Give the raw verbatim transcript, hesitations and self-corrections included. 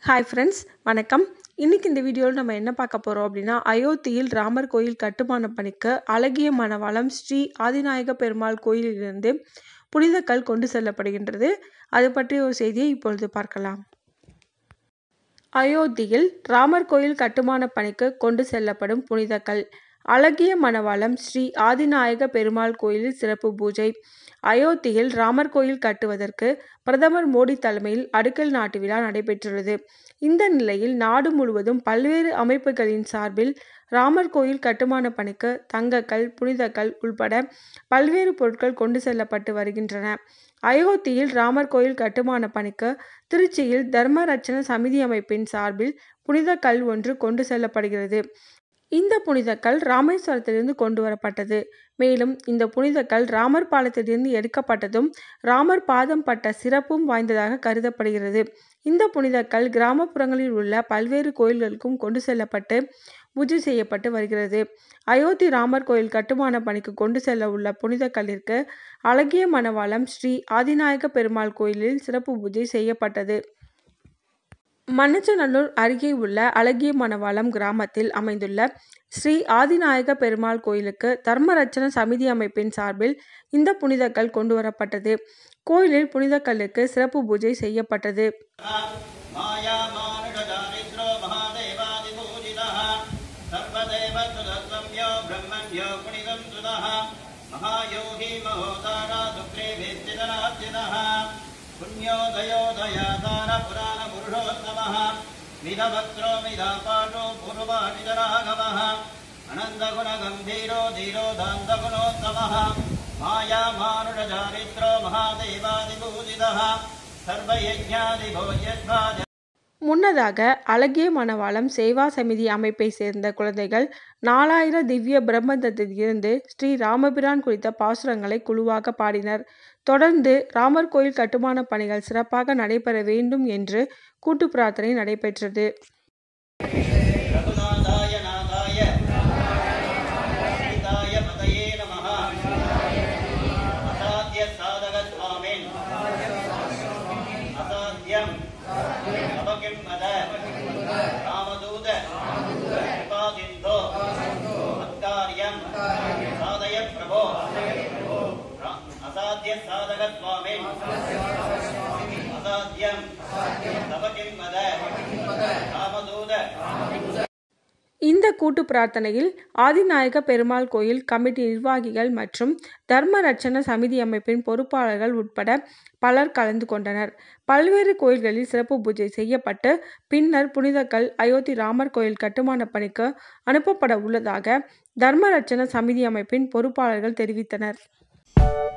Hi friends, வணக்கம். இன்னைக்கு இந்த வீடியோவில் நம்ம என்ன பார்க்க போகிறோம் அப்படின்னா, அயோத்தியில் ராமர் கோயில் கட்டுமான பணிக்கு அழகிய மணவாளம் ஸ்ரீ ஆதிநாயக பெருமாள் கோயிலிலிருந்து புனித கல் கொண்டு செல்லப்படுகின்றது. அது பற்றிய ஒரு செய்தியை இப்பொழுது பார்க்கலாம். அயோத்தியில் ராமர் கோயில் கட்டுமான பணிக்கு கொண்டு செல்லப்படும் புனித கல். அழகிய மணவாளம் ஸ்ரீ ஆதிநாயக பெருமாள் கோயிலில் சிறப்பு பூஜை. அயோத்தியில் ராமர் கோயில் கட்டுவதற்கு பிரதமர் மோடி தலைமையில் அடிக்கல் நாட்டு விழா நடைபெற்றுள்ளது. இந்த நிலையில் நாடு முழுவதும் பல்வேறு அமைப்புகளின் சார்பில் ராமர் கோயில் கட்டுமான பணிக்கு தங்கக்கல், புனிதக்கல் உள்பட பல்வேறு பொருட்கள் கொண்டு செல்லப்பட்டு வருகின்றன. அயோத்தியில் ராமர் கோயில் கட்டுமான பணிக்கு திருச்சியில் தர்மரட்சண சமிதி அமைப்பின் சார்பில் புனித கல் ஒன்று கொண்டு செல்லப்படுகிறது. இந்த புனித கல் ராமேஸ்வரத்திலிருந்து கொண்டு வரப்பட்டது. மேலும் இந்த புனித கல் ராமர் பாலத்திலிருந்து எடுக்கப்பட்டதும் ராமர் பாதம் பட்ட சிறப்பும் வாய்ந்ததாக கருதப்படுகிறது. இந்த புனித கல் கிராமப்புறங்களில் உள்ள பல்வேறு கோயில்களுக்கும் கொண்டு செல்லப்பட்டு பூஜை செய்யப்பட்டு வருகிறது. அயோத்தி ராமர் கோயில் கட்டுமான பணிக்கு கொண்டு செல்ல உள்ள புனித கல்லிற்கு அழகிய மணவாளம் ஸ்ரீ ஆதிநாயக பெருமாள் கோயிலில் சிறப்பு பூஜை செய்யப்பட்டது. மண்ணச்சநல்லூர் அருகே உள்ள அழகிய மணவாளம் கிராமத்தில் அமைந்துள்ள ஸ்ரீ ஆதிநாயக பெருமாள் கோயிலுக்கு தர்மரட்சண சமிதி அமைப்பின் சார்பில் இந்த புனித கல் கொண்டு வரப்பட்டது. கோயிலில் புனித கல்லுக்கு சிறப்பு பூஜை செய்யப்பட்டது. पुण्योदयोदयादान पुराण पुरुषोत्तमः विधवक्त्रो विधापाटो पूर्वाणिजराघवः अनन्दगुणगम्भीरो धीरो दान्तगुणोत्तमः मायामानुषचारित्रो महादेवादिपूजितः सर्वयज्ञादिभोज्यद्वाज. முன்னதாக அழகிய மணவாளம் சேவா சமிதி அமைப்பை சேர்ந்த குழந்தைகள் நாலாயிரம் திவ்ய பிரபந்தத்தில் இருந்து ஸ்ரீ ராமபிரான் குறித்த பாசுரங்களை குழுவாக பாடினர். தொடர்ந்து ராமர் கோயில் கட்டுமான பணிகள் சிறப்பாக நடைபெற வேண்டும் என்று கூட்டு பிரார்த்தனை நடைபெற்றது. இந்த கூட்டு பிரார்த்தனையில் ஆதிநாயக பெருமாள் கோயில் கமிட்டி நிர்வாகிகள் மற்றும் தர்ம ரட்சண சமிதி அமைப்பின் பொறுப்பாளர்கள் உட்பட பலர் கலந்து கொண்டனர். பல்வேறு கோயில்களில் சிறப்பு பூஜை செய்யப்பட்டு பின்னர் புனித கல் அயோத்தி ராமர் கோயில் கட்டுமான பணிக்கு அனுப்பப்பட உள்ளதாக தர்ம ரட்சண சமிதி அமைப்பின் பொறுப்பாளர்கள் தெரிவித்தனர்.